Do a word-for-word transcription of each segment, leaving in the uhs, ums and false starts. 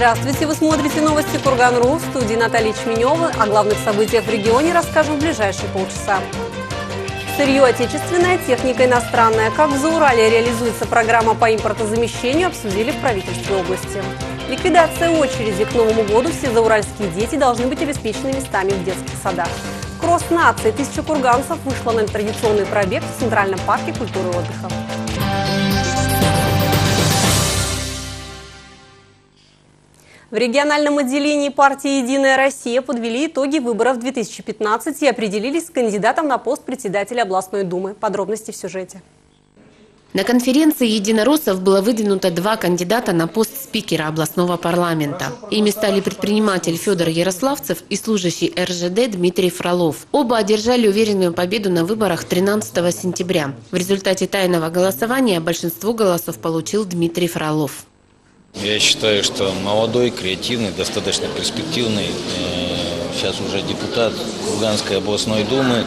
Здравствуйте! Вы смотрите новости Курган.ру. В студии Наталья Чменева. О главных событиях в регионе расскажем в ближайшие полчаса. Сырье отечественное, техника иностранная. Как в Зауралье реализуется программа по импортозамещению, обсудили в правительстве области. Ликвидация очереди. К Новому году все зауральские дети должны быть обеспечены местами в детских садах. Кросс нации. Тысяча курганцев вышла на традиционный пробег в Центральном парке культуры и отдыха. В региональном отделении партии «Единая Россия» подвели итоги выборов две тысячи пятнадцать и определились с кандидатом на пост председателя областной думы. Подробности в сюжете. На конференции единороссов было выдвинуто два кандидата на пост спикера областного парламента. Ими стали предприниматель Федор Ярославцев и служащий эр жэ дэ Дмитрий Фролов. Оба одержали уверенную победу на выборах тринадцатого сентября. В результате тайного голосования большинство голосов получил Дмитрий Фролов. Я считаю, что молодой, креативный, достаточно перспективный, сейчас уже депутат Курганской областной думы.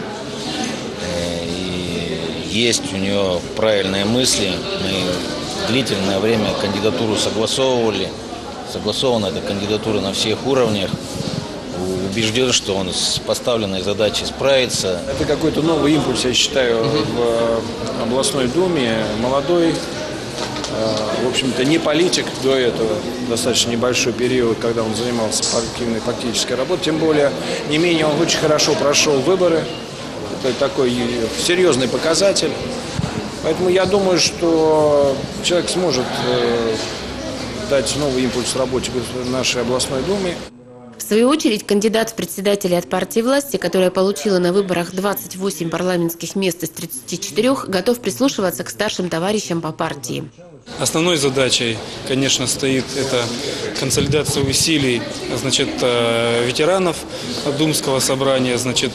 И есть у него правильные мысли. Мы длительное время кандидатуру согласовывали. Согласована эта кандидатура на всех уровнях. Убежден, что он с поставленной задачей справится. Это какой-то новый импульс, я считаю, в областной думе. Молодой. В общем-то, не политик до этого, достаточно небольшой период, когда он занимался активной фактической работой. Тем более, не менее, он очень хорошо прошел выборы. Это такой серьезный показатель. Поэтому я думаю, что человек сможет дать новый импульс работе нашей областной думы. В свою очередь, кандидат в председатели от партии власти, которая получила на выборах двадцать восемь парламентских мест из тридцати четырёх, готов прислушиваться к старшим товарищам по партии. Основной задачей, конечно, стоит это консолидация усилий, значит, ветеранов Думского собрания, значит,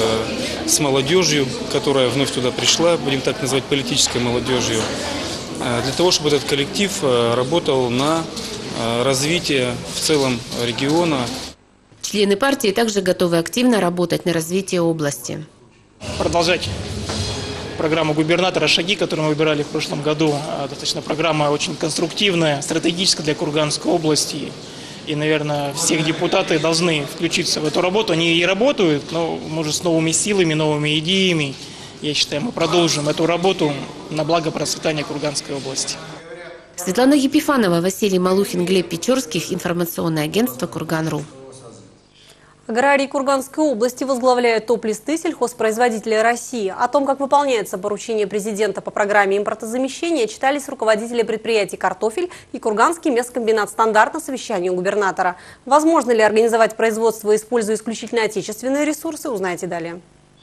с молодежью, которая вновь туда пришла, будем так называть, политической молодежью, для того, чтобы этот коллектив работал на развитие в целом региона. Члены партии также готовы активно работать на развитие области. Продолжать программу губернатора «Шаги», которую мы выбирали в прошлом году. Достаточно программа очень конструктивная, стратегическая для Курганской области. И, наверное, все депутаты должны включиться в эту работу. Они и работают, но, может, с новыми силами, новыми идеями. Я считаю, мы продолжим эту работу на благо процветания Курганской области. Светлана Епифанова, Василий Малухин, Глеб Печорских. Информационное агентство Курган.ру. Аграрии Курганской области возглавляют топ-листы сельхозпроизводителей России. О том, как выполняется поручение президента по программе импортозамещения, читались руководители предприятий «Картофель» и Курганский мясокомбинат «Стандарт» на совещании у губернатора. Возможно ли организовать производство, используя исключительно отечественные ресурсы, узнаете далее.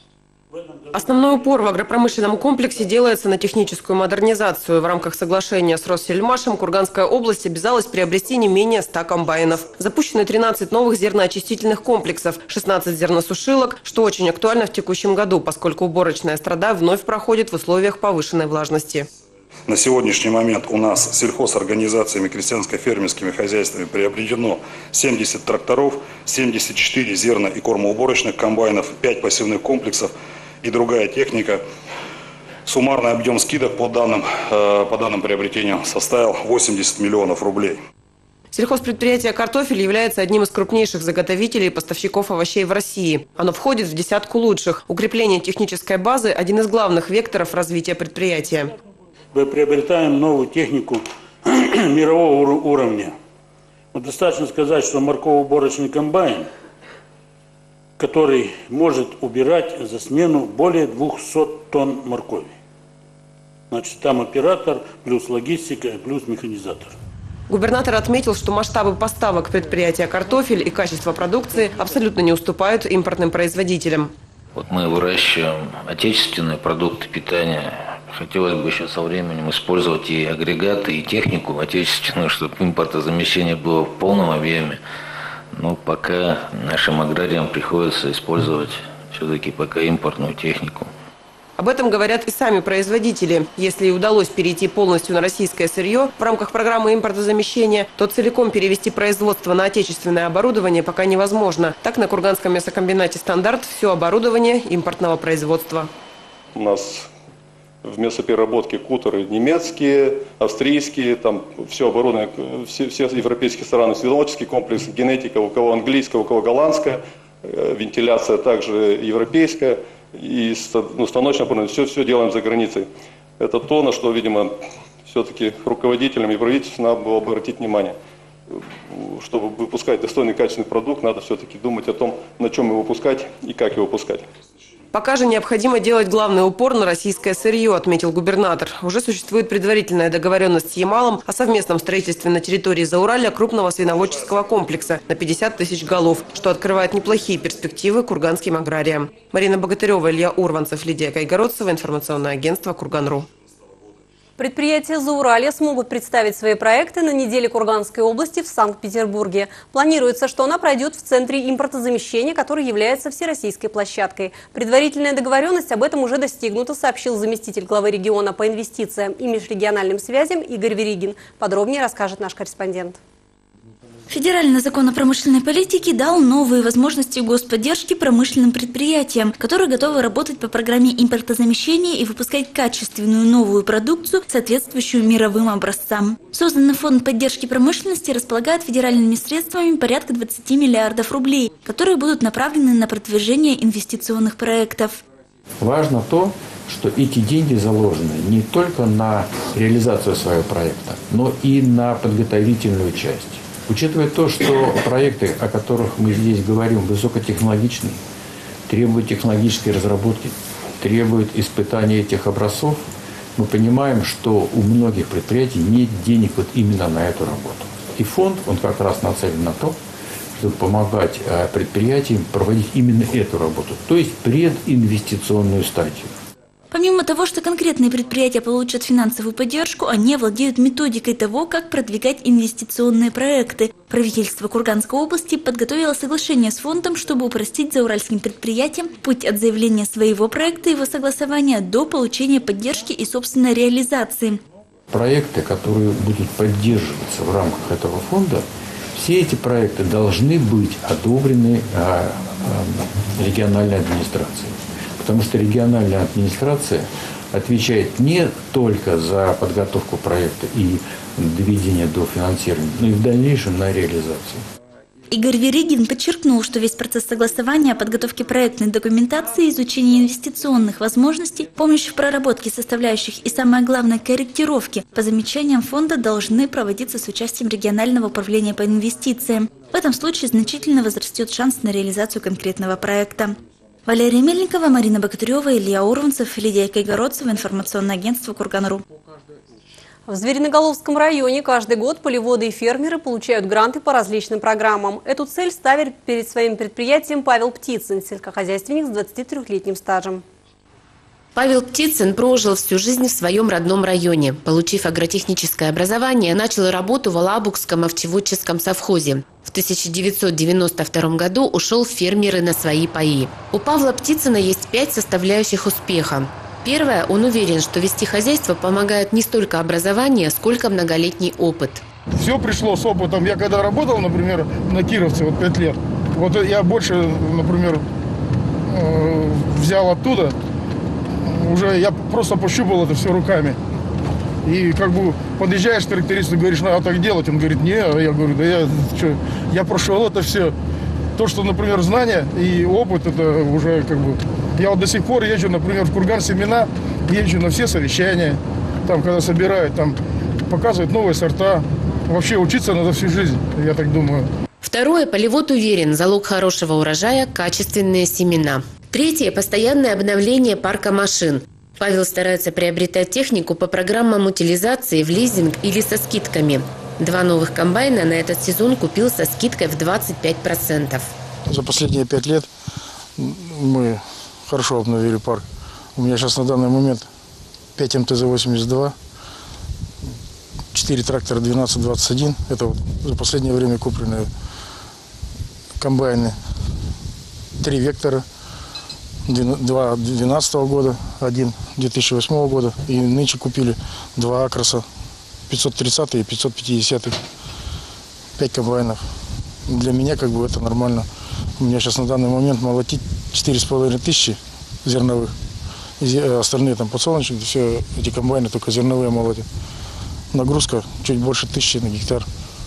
Основной упор в агропромышленном комплексе делается на техническую модернизацию. В рамках соглашения с Россельмашем Курганская область обязалась приобрести не менее ста комбайнов. Запущены тринадцать новых зерноочистительных комплексов, шестнадцать зерносушилок, что очень актуально в текущем году, поскольку уборочная страда вновь проходит в условиях повышенной влажности. На сегодняшний момент у нас сельхозорганизациями, крестьянско-фермерскими хозяйствами приобретено семьдесят тракторов, семьдесят четыре зерно- и кормоуборочных комбайнов, пять посевных комплексов и другая техника. Суммарный объем скидок по данным, по данным приобретениям составил восемьдесят миллионов рублей. Сельхозпредприятие «Картофель» является одним из крупнейших заготовителей и поставщиков овощей в России. Оно входит в десятку лучших. Укрепление технической базы – один из главных векторов развития предприятия. Мы приобретаем новую технику мирового уровня. Вот достаточно сказать, что морково-уборочный комбайн, который может убирать за смену более двухсот тонн моркови. Значит, там оператор, плюс логистика, плюс механизатор. Губернатор отметил, что масштабы поставок предприятия «Картофель» и качество продукции абсолютно не уступают импортным производителям. Вот мы выращиваем отечественные продукты питания. Хотелось бы еще со временем использовать и агрегаты, и технику отечественную, чтобы импортозамещение было в полном объеме. Но пока нашим аграриям приходится использовать все-таки пока импортную технику. Об этом говорят и сами производители. Если и удалось перейти полностью на российское сырье в рамках программы импортозамещения, то целиком перевести производство на отечественное оборудование пока невозможно. Так, на Курганском мясокомбинате «Стандарт» все оборудование импортного производства. У нас в мясопереработке кутеры немецкие, австрийские, там все оборудование, все, все европейские страны, свинологический комплекс, генетика, у кого английская, у кого голландская, вентиляция также европейская, и ну, станочное оборудование, все, все делаем за границей. Это то, на что, видимо, все-таки руководителям и правительству надо было бы обратить внимание. Чтобы выпускать достойный качественный продукт, надо все-таки думать о том, на чем его выпускать и как его выпускать. Пока же необходимо делать главный упор на российское сырье, отметил губернатор. Уже существует предварительная договоренность с Ямалом о совместном строительстве на территории Зауралья крупного свиноводческого комплекса на пятьдесят тысяч голов, что открывает неплохие перспективы курганским аграриям. Марина Богатырева, Илья Урванцев, Лидия Кайгородцева, информационное агентство Курган.ру. Предприятия Зауралья смогут представить свои проекты на неделе Курганской области в Санкт-Петербурге. Планируется, что она пройдет в Центре импортозамещения, который является всероссийской площадкой. Предварительная договоренность об этом уже достигнута, сообщил заместитель главы региона по инвестициям и межрегиональным связям Игорь Веригин. Подробнее расскажет наш корреспондент. Федеральный закон о промышленной политике дал новые возможности господдержки промышленным предприятиям, которые готовы работать по программе импортозамещения и выпускать качественную новую продукцию, соответствующую мировым образцам. Созданный фонд поддержки промышленности располагает федеральными средствами порядка двадцати миллиардов рублей, которые будут направлены на продвижение инвестиционных проектов. Важно то, что эти деньги заложены не только на реализацию своего проекта, но и на подготовительную часть. Учитывая то, что проекты, о которых мы здесь говорим, высокотехнологичные, требуют технологической разработки, требуют испытания этих образцов, мы понимаем, что у многих предприятий нет денег вот именно на эту работу. И фонд, он как раз нацелен на то, чтобы помогать предприятиям проводить именно эту работу, то есть прединвестиционную стадию. Помимо того, что конкретные предприятия получат финансовую поддержку, они владеют методикой того, как продвигать инвестиционные проекты. Правительство Курганской области подготовило соглашение с фондом, чтобы упростить зауральским предприятиям путь от заявления своего проекта и его согласования до получения поддержки и собственной реализации. Проекты, которые будут поддерживаться в рамках этого фонда, все эти проекты должны быть одобрены региональной администрацией. Потому что региональная администрация отвечает не только за подготовку проекта и доведение до финансирования, но и в дальнейшем на реализацию. Игорь Веригин подчеркнул, что весь процесс согласования, подготовки проектной документации, изучения инвестиционных возможностей, помощи в проработке составляющих и, самое главное, корректировки по замечаниям фонда должны проводиться с участием регионального управления по инвестициям. В этом случае значительно возрастет шанс на реализацию конкретного проекта. Валерия Мельникова, Марина Богатырева, Илья Урванцев, Лидия Кайгородцева, информационное агентство Курган.ру. В Звериноголовском районе каждый год полеводы и фермеры получают гранты по различным программам. Эту цель ставит перед своим предприятием Павел Птицын, сельскохозяйственник с двадцатитрёхлетним стажем. Павел Птицын прожил всю жизнь в своем родном районе. Получив агротехническое образование, начал работу в Алабукском овчеводческом совхозе. В тысяча девятьсот девяносто втором году ушел в фермеры на свои паи. У Павла Птицына есть пять составляющих успеха. Первое, он уверен, что вести хозяйство помогает не столько образование, сколько многолетний опыт. Все пришло с опытом. Я когда работал, например, на Кировце, вот пять лет, вот я больше, например, взял оттуда. Уже я просто пощупал это все руками. И как бы подъезжаешь к трактористу, говоришь, надо так делать. Он говорит, не, я говорю, да я что, я прошел это все. То, что, например, знания и опыт, это уже как бы... Я вот до сих пор езжу, например, в Курган семена, езжу на все совещания. Там, когда собирают, там показывают новые сорта. Вообще учиться надо всю жизнь, я так думаю. Второе, полевод уверен, залог хорошего урожая – качественные семена. Третье – постоянное обновление парка машин. Павел старается приобретать технику по программам утилизации в лизинг или со скидками. Два новых комбайна на этот сезон купил со скидкой в двадцать пять процентов. За последние пять лет мы хорошо обновили парк. У меня сейчас на данный момент пять эм тэ зэ восемьдесят два, четыре трактора двенадцать двадцать один. Это вот за последнее время купленные комбайны. Три вектора. Два две тысячи двенадцатого года, один две тысячи восьмого года. И нынче купили два акроса, пятьсот тридцатый и пятьсот пятидесятый. Пять комбайнов. Для меня как бы это нормально. У меня сейчас на данный момент молотить четыре с половиной тысячи зерновых. остальные там подсолнечник, все эти комбайны только зерновые молотят. Нагрузка чуть больше тысячи на гектар.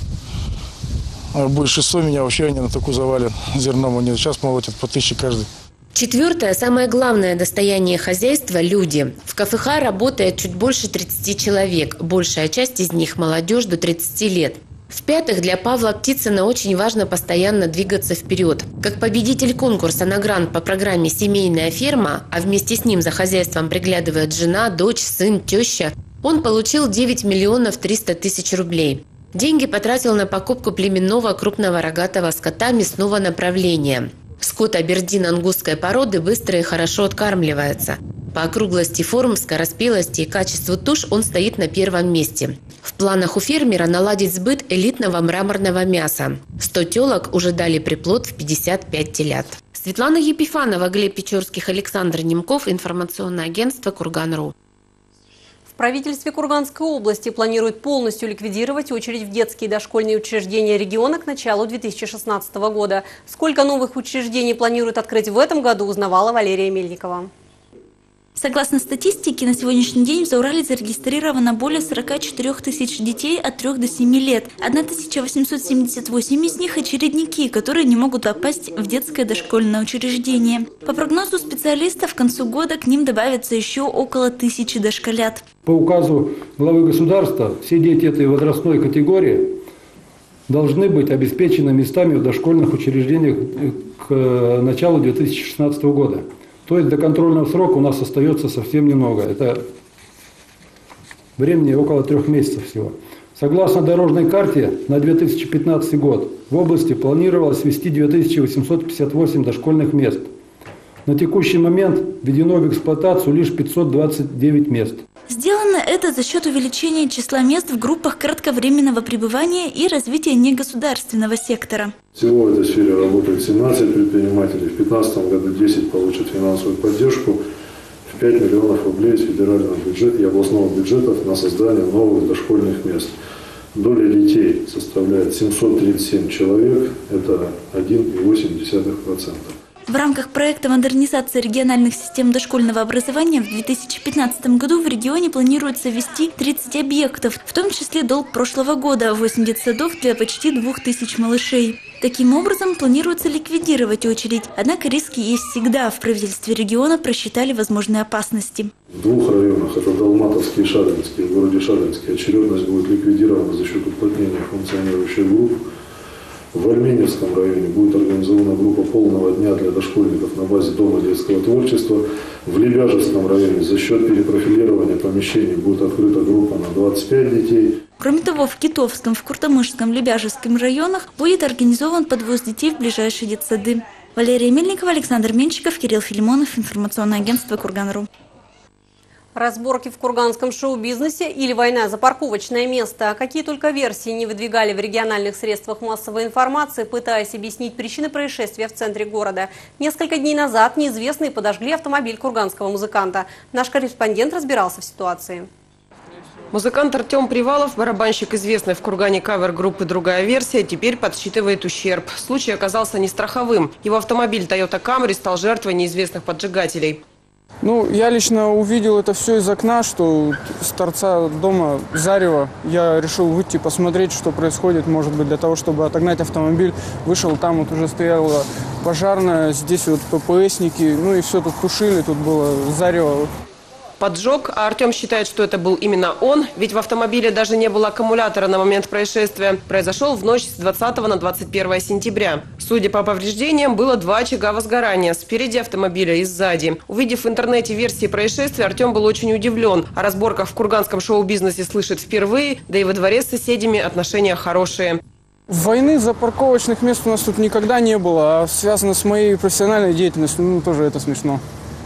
А будет шестьсот, меня вообще они на такую завалят зерном. Они сейчас молотят по тысяче каждый. Четвертое, самое главное достояние хозяйства – люди. В КФХ работает чуть больше тридцати человек. Большая часть из них – молодежь до тридцати лет. В-пятых, для Павла Птицына очень важно постоянно двигаться вперед. Как победитель конкурса на грант по программе «Семейная ферма», а вместе с ним за хозяйством приглядывает жена, дочь, сын, теща, он получил девять миллионов триста тысяч рублей. Деньги потратил на покупку племенного крупного рогатого скота мясного направления. Скот абердин-ангусской породы быстро и хорошо откармливается. По округлости форм, скороспелости и качеству туш он стоит на первом месте. В планах у фермера наладить сбыт элитного мраморного мяса. сто телок уже дали приплод в пятьдесят пять телят. Светлана Епифанова, Глеб Печорских, Александр Немков. Информационное агентство «Курган.ру». В правительстве Курганской области планируют полностью ликвидировать очередь в детские и дошкольные учреждения региона к началу две тысячи шестнадцатого года. Сколько новых учреждений планируют открыть в этом году, узнавала Валерия Мельникова. Согласно статистике, на сегодняшний день в Заурале зарегистрировано более сорока четырёх тысяч детей от трёх до семи лет. тысяча восемьсот семьдесят восемь из них – очередники, которые не могут попасть в детское дошкольное учреждение. По прогнозу специалистов, к концу года к ним добавится еще около тысячи дошколят. По указу главы государства все дети этой возрастной категории должны быть обеспечены местами в дошкольных учреждениях к началу две тысячи шестнадцатого года. То есть до контрольного срока у нас остается совсем немного. Это времени около трех месяцев всего. Согласно дорожной карте на две тысячи пятнадцатый год в области планировалось ввести две тысячи восемьсот пятьдесят восемь дошкольных мест. На текущий момент введено в эксплуатацию лишь пятьсот двадцать девять мест. Сделано это за счет увеличения числа мест в группах кратковременного пребывания и развития негосударственного сектора. Всего в этой сфере работает семнадцать предпринимателей. В две тысячи пятнадцатом году десять получат финансовую поддержку в пять миллионов рублей из федерального бюджета и областного бюджетов на создание новых дошкольных мест. Доля детей составляет семьсот тридцать семь человек, это один целых восемь десятых процента. В рамках проекта модернизации региональных систем дошкольного образования в две тысячи пятнадцатом году в регионе планируется ввести тридцать объектов, в том числе долг прошлого года – восемьдесят садов для почти двух тысяч малышей. Таким образом, планируется ликвидировать очередь. Однако риски есть всегда. В правительстве региона просчитали возможные опасности. В двух районах, это Долматовский и Шадринский, в городе Шадринске, очередность будет ликвидирована за счет уплотнения функционирующих групп. В Альменевском районе будет организована группа полного дня для дошкольников на базе Дома детского творчества. В Лебяжевском районе за счет перепрофилирования помещений будет открыта группа на двадцать пять детей. Кроме того, в Китовском, в Куртамышском, Лебяжевском районах будет организован подвоз детей в ближайшие детсады. Валерия Мельникова, Александр Менчиков, Кирилл Филимонов. Информационное агентство «Курган.ру». Разборки в курганском шоу-бизнесе или война за парковочное место. Какие только версии не выдвигали в региональных средствах массовой информации, пытаясь объяснить причины происшествия в центре города. Несколько дней назад неизвестные подожгли автомобиль курганского музыканта. Наш корреспондент разбирался в ситуации. Музыкант Артем Привалов, барабанщик известной в Кургане кавер-группы «Другая версия», теперь подсчитывает ущерб. Случай оказался не страховым. Его автомобиль Toyota Camry стал жертвой неизвестных поджигателей. Ну, я лично увидел это все из окна, что с торца дома зарево. Я решил выйти посмотреть, что происходит, может быть, для того, чтобы отогнать автомобиль. Вышел, там вот уже стояла пожарная, здесь вот ППСники, ну и все тут тушили, тут было зарево. Поджог, а Артем считает, что это был именно он, ведь в автомобиле даже не было аккумулятора на момент происшествия. Произошел в ночь с двадцатого на двадцать первое сентября. Судя по повреждениям, было два очага возгорания – спереди автомобиля и сзади. Увидев в интернете версии происшествия, Артем был очень удивлен. О разборках в курганском шоу-бизнесе слышит впервые, да и во дворе с соседями отношения хорошие. Войны за парковочных мест у нас тут никогда не было, а связано с моей профессиональной деятельностью, ну тоже это смешно.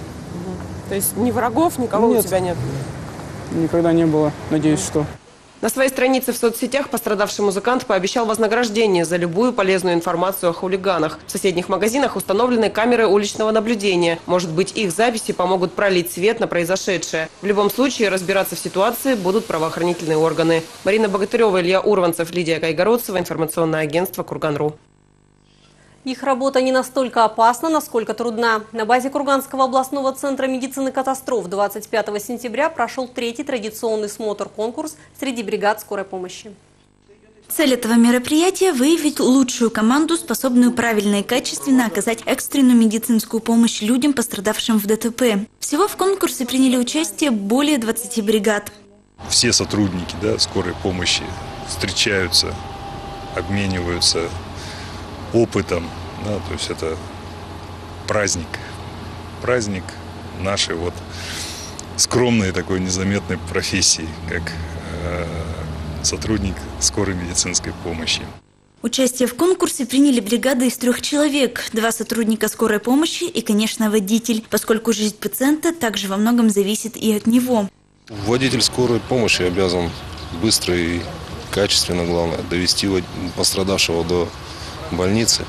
То есть ни врагов, никого нет, у тебя нет? Никогда не было. Надеюсь, что. На своей странице в соцсетях пострадавший музыкант пообещал вознаграждение за любую полезную информацию о хулиганах. В соседних магазинах установлены камеры уличного наблюдения. Может быть, их записи помогут пролить свет на произошедшее. В любом случае, разбираться в ситуации будут правоохранительные органы. Марина Богатырева, Илья Урванцев, Лидия Кайгородцева. Информационное агентство «Курган.ру». Их работа не настолько опасна, насколько трудна. На базе Курганского областного центра медицины катастроф двадцать пятого сентября прошел третий традиционный смотр-конкурс среди бригад скорой помощи. Цель этого мероприятия – выявить лучшую команду, способную правильно и качественно оказать экстренную медицинскую помощь людям, пострадавшим в ДТП. Всего в конкурсе приняли участие более двадцати бригад. Все сотрудники, да, скорой помощи встречаются, обмениваются опытом. Да, то есть это праздник. Праздник нашей вот скромной такой незаметной профессии, как э, сотрудник скорой медицинской помощи. Участие в конкурсе приняли бригады из трех человек, два сотрудника скорой помощи и, конечно, водитель, поскольку жизнь пациента также во многом зависит и от него. Водитель скорой помощи обязан быстро и качественно, главное, довести пострадавшего до больницы,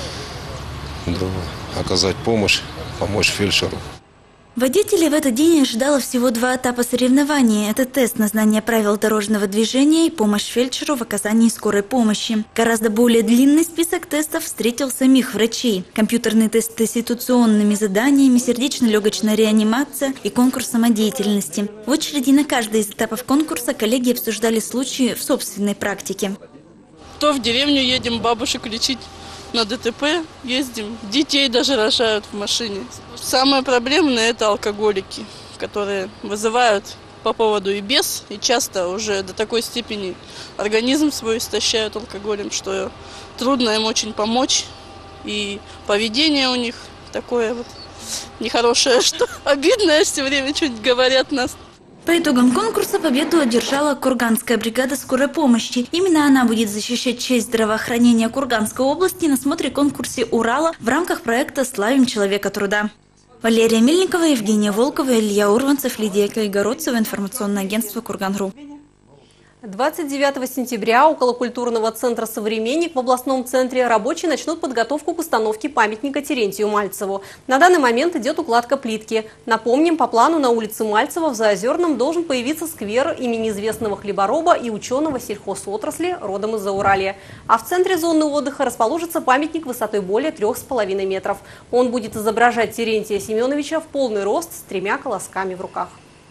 до, оказать помощь, помочь фельдшеру. Водителей в этот день ожидало всего два этапа соревнований. Это тест на знание правил дорожного движения и помощь фельдшеру в оказании скорой помощи. Гораздо более длинный список тестов встретил самих врачей. Компьютерный тест с ситуационными заданиями, сердечно-легочная реанимация и конкурс самодеятельности. В очереди на каждый из этапов конкурса коллеги обсуждали случаи в собственной практике. То в деревню едем бабушек лечить, на ДТП ездим, детей даже рожают в машине. Самое проблемное – это алкоголики, которые вызывают по поводу и без, и часто уже до такой степени организм свой истощают алкоголем, что трудно им очень помочь. И поведение у них такое вот нехорошее, что обидное, все время что-нибудь говорят нас. По итогам конкурса победу одержала Курганская бригада скорой помощи. Именно она будет защищать честь здравоохранения Курганской области на смотре-конкурсе «Урала» в рамках проекта «Славим человека труда». Валерия Мельникова, Евгения Волкова, Илья Урванцев, Лидия Кайгородцева, информационное агентство «Курган.ру». двадцать девятого сентября около культурного центра «Современник» в областном центре рабочие начнут подготовку к установке памятника Терентию Мальцеву. На данный момент идет укладка плитки. Напомним, по плану на улице Мальцева в Заозерном должен появиться сквер имени известного хлебороба и ученого сельхозотрасли родом из Зауралья. А в центре зоны отдыха расположится памятник высотой более трех с половиной метров. Он будет изображать Терентия Семеновича в полный рост с тремя колосками в руках.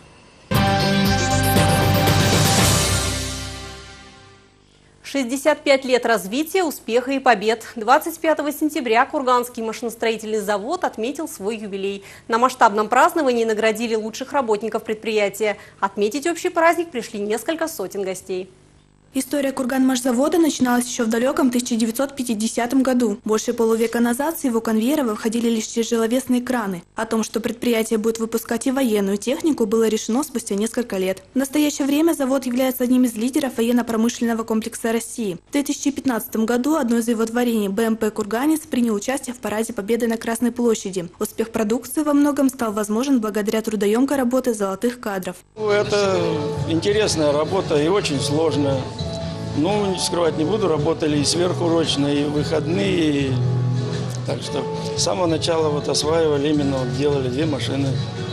шестьдесят пять лет развития, успеха и побед. двадцать пятого сентября Курганский машиностроительный завод отметил свой юбилей. На масштабном праздновании наградили лучших работников предприятия. Отметить общий праздник пришли несколько сотен гостей. История Курганмашзавода начиналась еще в далеком тысяча девятьсот пятидесятом году. Больше полувека назад с его конвейера входили лишь тяжеловесные краны. О том, что предприятие будет выпускать и военную технику, было решено спустя несколько лет. В настоящее время завод является одним из лидеров военно-промышленного комплекса России. В две тысячи пятнадцатом году одно из его творений, БМП «Курганец», принял участие в параде Победы на Красной площади. Успех продукции во многом стал возможен благодаря трудоемкой работе золотых кадров. Это интересная работа и очень сложная. Ну, скрывать не буду, работали и сверхурочно, и выходные. И... Так что с самого начала вот осваивали, именно вот делали две машины.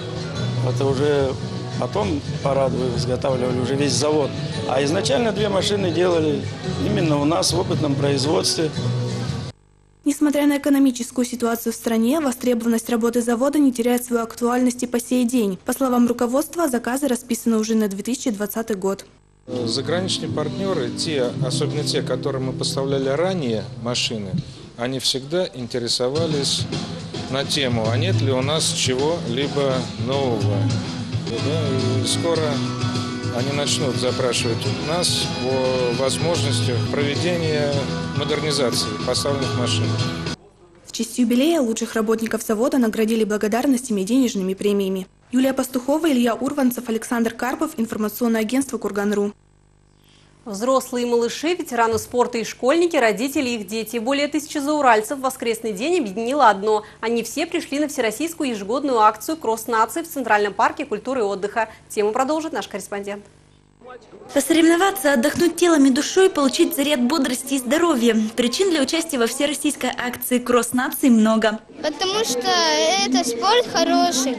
Это уже потом парадовые изготавливали уже весь завод. А изначально две машины делали именно у нас в опытном производстве. Несмотря на экономическую ситуацию в стране, востребованность работы завода не теряет свою актуальность и по сей день. По словам руководства, заказы расписаны уже на две тысячи двадцатый год. Заграничные партнеры, те, особенно те, которым мы поставляли ранее машины, они всегда интересовались на тему, а нет ли у нас чего-либо нового. Да, и скоро они начнут запрашивать у нас о возможностях проведения модернизации поставленных машин. В честь юбилея лучших работников завода наградили благодарностями и денежными премиями. Юлия Пастухова, Илья Урванцев, Александр Карпов, информационное агентство «Курган.ру». Взрослые малыши, ветераны спорта и школьники, родители и их дети. Более тысячи зауральцев в воскресный день объединило одно. Они все пришли на всероссийскую ежегодную акцию «Кросс нации» в Центральном парке культуры и отдыха. Тему продолжит наш корреспондент. Посоревноваться, отдохнуть телом и душой, получить заряд бодрости и здоровья. Причин для участия во всероссийской акции «Кросс нации» много. Потому что это спорт хороший.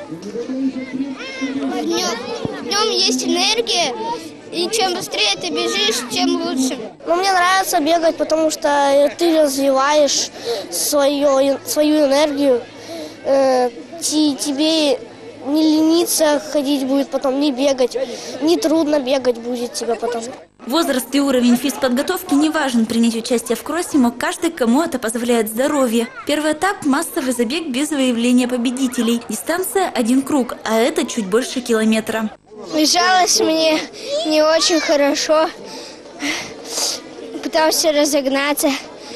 В нем, в нем есть энергия, и чем быстрее ты бежишь, тем лучше. Ну, мне нравится бегать, потому что ты развиваешь свою, свою энергию. Э, тебе не лениться ходить будет потом, не бегать. Не трудно бегать будет тебе потом. Возраст и уровень физподготовки не важен. Принять участие в кроссе мог каждый, кому это позволяет здоровье. Первый этап – массовый забег без выявления победителей. Дистанция – один круг, а это чуть больше километра. Бежалось мне не очень хорошо. Пытался разогнаться.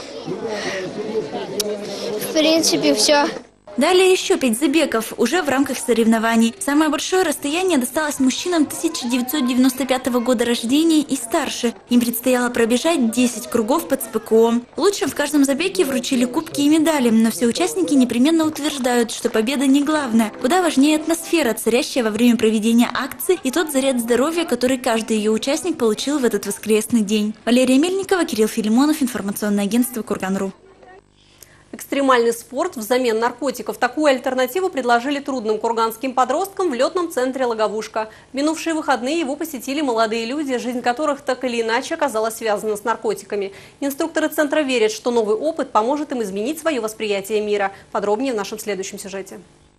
В принципе, все. Далее еще пять забегов, уже в рамках соревнований. Самое большое расстояние досталось мужчинам тысяча девятьсот девяносто пятого года рождения и старше. Им предстояло пробежать десять кругов под СПКО. Лучшим в каждом забеге вручили кубки и медали, но все участники непременно утверждают, что победа не главная. Куда важнее атмосфера, царящая во время проведения акции, и тот заряд здоровья, который каждый ее участник получил в этот воскресный день. Валерия Мельникова, Кирилл Филимонов, информационное агентство Курган.ру. Экстремальный спорт взамен наркотиков. Такую альтернативу предложили трудным курганским подросткам в летном центре «Логовушка». В минувшие выходные его посетили молодые люди, жизнь которых так или иначе оказалась связана с наркотиками. Инструкторы центра верят, что новый опыт поможет им изменить свое восприятие мира. Подробнее в нашем следующем сюжете.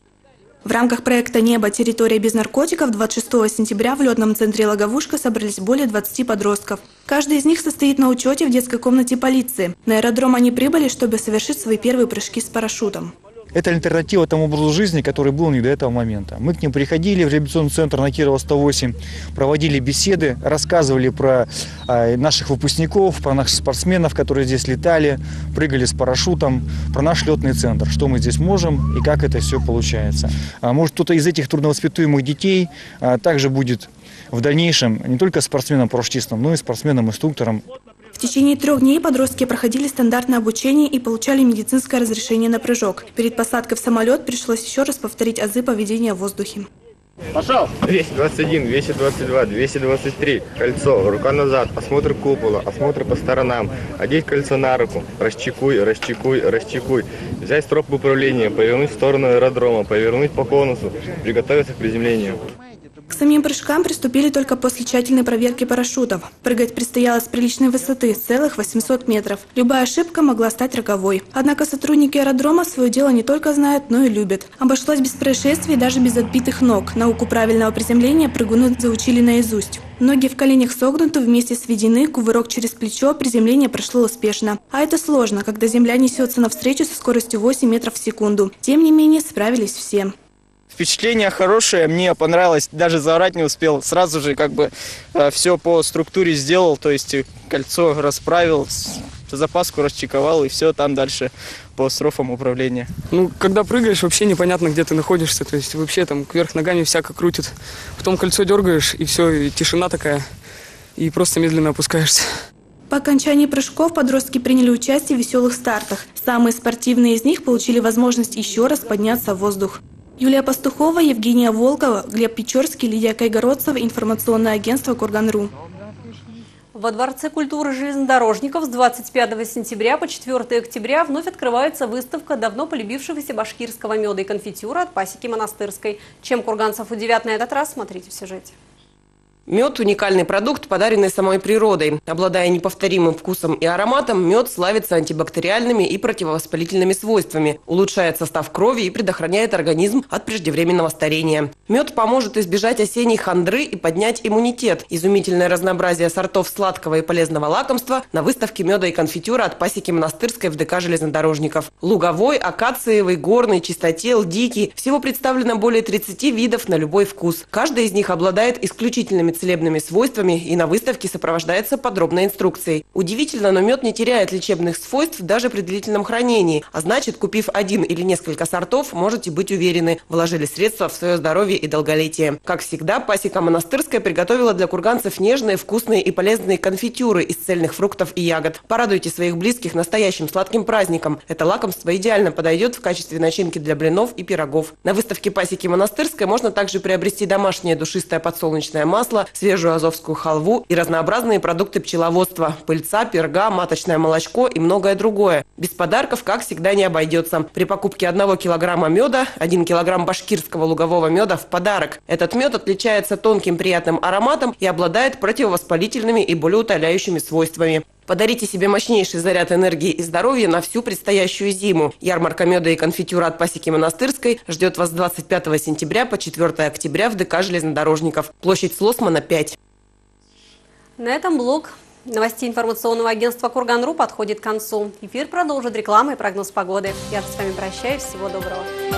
В рамках проекта «Небо. Территория без наркотиков» двадцать шестого сентября в летном центре «Логовушка» собрались более двадцати подростков. Каждый из них состоит на учете в детской комнате полиции. На аэродром они прибыли, чтобы совершить свои первые прыжки с парашютом. Это альтернатива тому образу жизни, который был не до этого момента. Мы к ним приходили в реабилитационный центр на Кирова сто восемь, проводили беседы, рассказывали про э, наших выпускников, про наших спортсменов, которые здесь летали, прыгали с парашютом, про наш летный центр, что мы здесь можем и как это все получается. А может, кто-то из этих трудновоспитуемых детей а, также будет в дальнейшем не только спортсменом-парашютистом, но и спортсменом-инструктором. В течение трех дней подростки проходили стандартное обучение и получали медицинское разрешение на прыжок. Перед посадкой в самолет пришлось еще раз повторить азы поведения в воздухе. Пошел! двести двадцать один, двести двадцать два, двести двадцать три. Кольцо, рука назад, осмотр купола, осмотр по сторонам. Одеть кольцо на руку. Расчекуй, расчекуй, расчекуй. Взять строп управления, повернуть в сторону аэродрома, повернуть по конусу, приготовиться к приземлению. К самим прыжкам приступили только после тщательной проверки парашютов. Прыгать предстояло с приличной высоты, целых восемьсот метров. Любая ошибка могла стать роковой. Однако сотрудники аэродрома свое дело не только знают, но и любят. Обошлось без происшествий, даже без отбитых ног. Науку правильного приземления прыгуны заучили наизусть. Ноги в коленях согнуты, вместе сведены, кувырок через плечо, приземление прошло успешно. А это сложно, когда земля несется навстречу со скоростью восемь метров в секунду. Тем не менее, справились все. Впечатление хорошее, мне понравилось, даже заорать не успел. Сразу же как бы э, все по структуре сделал, то есть кольцо расправил, запаску расчековал и все там дальше по строфам управления. Ну, когда прыгаешь, вообще непонятно, где ты находишься, то есть вообще там кверх ногами всяко крутит. Потом кольцо дергаешь и все, и тишина такая, и просто медленно опускаешься. По окончании прыжков подростки приняли участие в веселых стартах. Самые спортивные из них получили возможность еще раз подняться в воздух. Юлия Пастухова, Евгения Волкова, Глеб Печорский, Лидия Кайгородцева, информационное агентство Курган.ру. Во Дворце культуры железнодорожников с двадцать пятого сентября по четвёртое октября вновь открывается выставка давно полюбившегося башкирского меда и конфитюра от пасеки Монастырской. Чем курганцев удивят на этот раз, смотрите в сюжете. Мед – уникальный продукт, подаренный самой природой. Обладая неповторимым вкусом и ароматом, мед славится антибактериальными и противовоспалительными свойствами, улучшает состав крови и предохраняет организм от преждевременного старения. Мед поможет избежать осенней хандры и поднять иммунитет. Изумительное разнообразие сортов сладкого и полезного лакомства на выставке меда и конфитюра от пасеки Монастырской в ДК железнодорожников. Луговой, акациевый, горный, чистотел, дикий. Всего представлено более тридцати видов на любой вкус. Каждый из них обладает исключительными целебными свойствами и на выставке сопровождается подробной инструкцией. Удивительно, но мед не теряет лечебных свойств даже при длительном хранении. А значит, купив один или несколько сортов, можете быть уверены, вложили средства в свое здоровье и долголетие. Как всегда, пасека Монастырская приготовила для курганцев нежные, вкусные и полезные конфитюры из цельных фруктов и ягод. Порадуйте своих близких настоящим сладким праздником. Это лакомство идеально подойдет в качестве начинки для блинов и пирогов. На выставке пасеки Монастырской можно также приобрести домашнее душистое подсолнечное масло, масло, свежую азовскую халву и разнообразные продукты пчеловодства – пыльца, перга, маточное молочко и многое другое. Без подарков, как всегда, не обойдется. При покупке одного килограмма меда – один килограмм башкирского лугового меда в подарок. Этот мед отличается тонким приятным ароматом и обладает противовоспалительными и болеутоляющими свойствами. Подарите себе мощнейший заряд энергии и здоровья на всю предстоящую зиму. Ярмарка меда и конфитюра от Пасеки Монастырской ждет вас с двадцать пятого сентября по четвёртое октября в ДК железнодорожников. Площадь Слосмана, пять. На этом блок новостей информационного агентства «Курган.ру» подходит к концу. Эфир продолжит реклама и прогноз погоды. Я с вами прощаюсь. Всего доброго.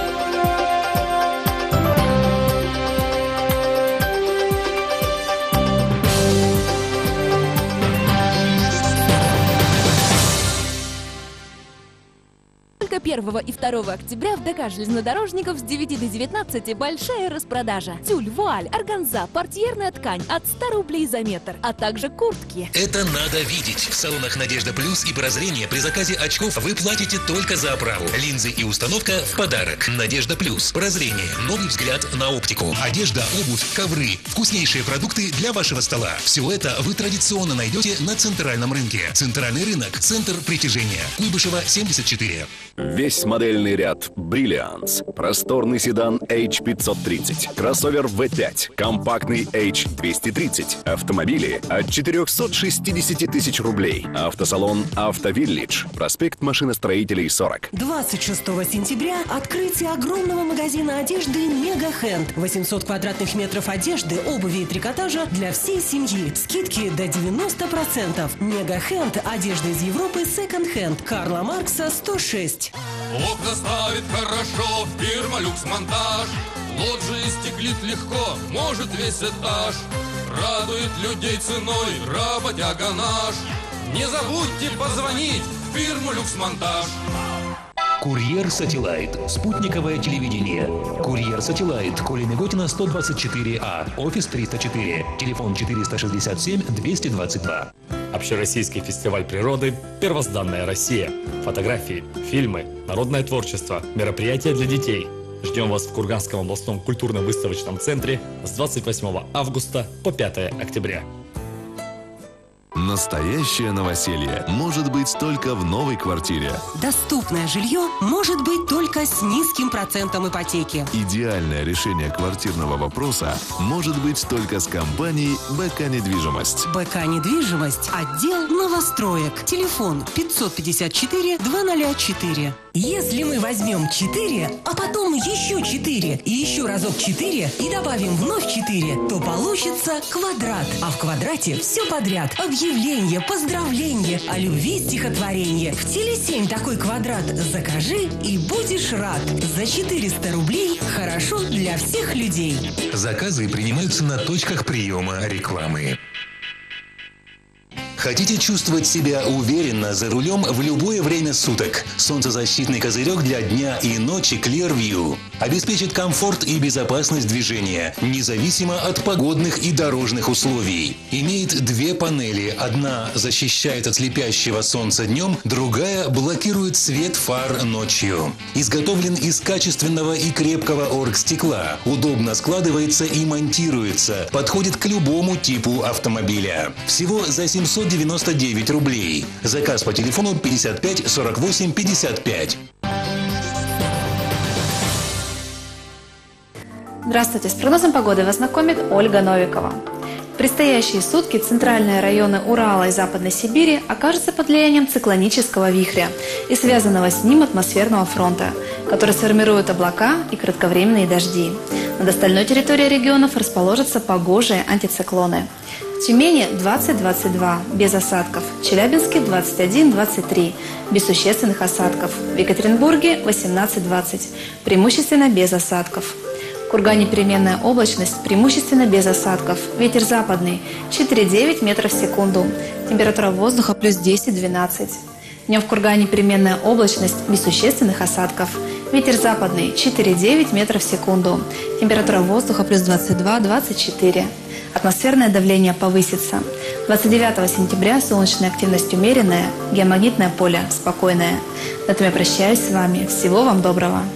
Только первого и второго октября в ДК железнодорожников с девяти до девятнадцати большая распродажа. Тюль, вуаль, органза, портьерная ткань от ста рублей за метр, а также куртки. Это надо видеть. В салонах «Надежда Плюс» и «Прозрение» при заказе очков вы платите только за оправу. Линзы и установка в подарок. «Надежда Плюс», «Прозрение», новый взгляд на оптику. Одежда, обувь, ковры, вкуснейшие продукты для вашего стола. Все это вы традиционно найдете на центральном рынке. Центральный рынок, центр притяжения. Куйбышева, семьдесят четыре. Весь модельный ряд Brilliance, просторный седан эйч пятьсот тридцать, кроссовер вэ пять, компактный эйч двести тридцать, автомобили от четырехсот шестидесяти тысяч рублей. Автосалон «Автовиллидж», проспект Машиностроителей, сорок. двадцать шестого сентября открытие огромного магазина одежды «Мега Хенд». восемьсот квадратных метров одежды, обуви и трикотажа для всей семьи. Скидки до девяноста процентов. «Мега Хенд» – одежда из Европы секонд-хенд. Карла Маркса, сто шесть. Окна ставит хорошо фирма «Люкс Монтаж». Лоджии стеклит легко, может весь этаж. Радует людей ценой работяга наш. Не забудьте позвонить в фирму «Люкс Монтаж». Курьер Сателлайт. Спутниковое телевидение. Курьер Сателлайт. Колина Готина, сто двадцать четыре А. Офис триста четыре. Телефон четыреста шестьдесят семь двести двадцать два. Общероссийский фестиваль природы «Первозданная Россия». Фотографии, фильмы, народное творчество, мероприятия для детей. Ждем вас в Курганском областном культурно-выставочном центре с двадцать восьмого августа по пятое октября. Настоящее новоселье может быть только в новой квартире. Доступное жилье может быть только с низким процентом ипотеки. Идеальное решение квартирного вопроса может быть только с компанией БК «Недвижимость». БК «Недвижимость», отдел новостроек. Телефон пятьсот пятьдесят четыре двести четыре. Если мы возьмем четыре, а потом еще четыре и еще разок четыре и добавим вновь четыре, то получится квадрат. А в квадрате все подряд. Объявление, поздравление, о любви стихотворение. В Теле семь такой квадрат закажи и будешь рад. За четыреста рублей хорошо для всех людей. Заказы принимаются на точках приема рекламы. Хотите чувствовать себя уверенно за рулем в любое время суток? Солнцезащитный козырек для дня и ночи Clearview обеспечит комфорт и безопасность движения, независимо от погодных и дорожных условий. Имеет две панели. Одна защищает от слепящего солнца днем, другая блокирует свет фар ночью. Изготовлен из качественного и крепкого оргстекла. Удобно складывается и монтируется. Подходит к любому типу автомобиля. Всего за семьсот девяносто девять рублей. Заказ по телефону пятьдесят пять сорок восемь пятьдесят пять. Здравствуйте! С прогнозом погоды вас знакомит Ольга Новикова. В предстоящие сутки центральные районы Урала и Западной Сибири окажутся под влиянием циклонического вихря и связанного с ним атмосферного фронта, который сформирует облака и кратковременные дожди. Над остальной территорией регионов расположатся погожие антициклоны. В Тюмени двадцать двадцать два, без осадков. В Челябинске двадцать один двадцать три, без существенных осадков. В Екатеринбурге восемнадцать двадцать, преимущественно без осадков. В Кургане переменная облачность, преимущественно без осадков. Ветер западный четыре девять метров в секунду. Температура воздуха плюс десять двенадцать. Днем в Кургане переменная облачность, без существенных осадков. Ветер западный четыре девять метров в секунду. Температура воздуха плюс двадцать два двадцать четыре. Атмосферное давление повысится. двадцать девятого сентября солнечная активность умеренная, геомагнитное поле спокойное. На этом я прощаюсь с вами. Всего вам доброго.